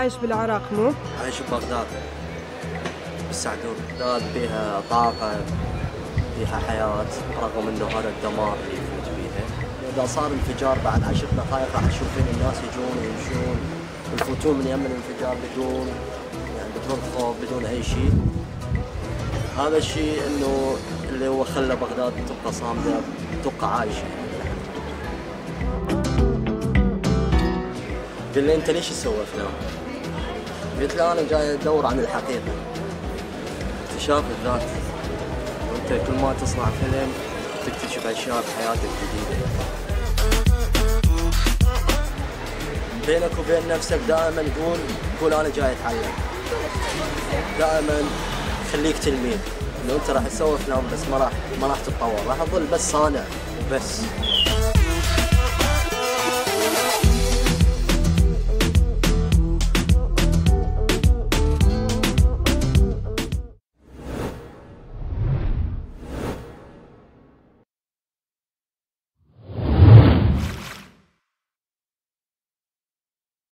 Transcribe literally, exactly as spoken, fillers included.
عايش بالعراق مو؟ عايش ببغداد بالسعدون. بغداد فيها طاقة، فيها حياة، رغم انه هذا الدمار اللي يفوت فيها. اذا صار انفجار بعد عشر دقائق راح تشوفين الناس يجون ويمشون ويفوتون من يم الانفجار بدون يعني بدون خوف بدون اي شيء. هذا الشيء انه اللي هو خلى بغداد تبقى صامدة، تبقى عايشة. قال لي انت ليش تسوي افلام؟ قلت له انا جاي ادور عن الحقيقة، اكتشاف الذات. وانت كل ما تصنع فيلم تكتشف اشياء بحياتك جديدة. بينك وبين نفسك دائما قول قول انا جاي اتعلم. دائما خليك تلميذ، انه انت راح تسوي افلام بس ما راح ما راح تتطور، راح تظل بس صانع بس.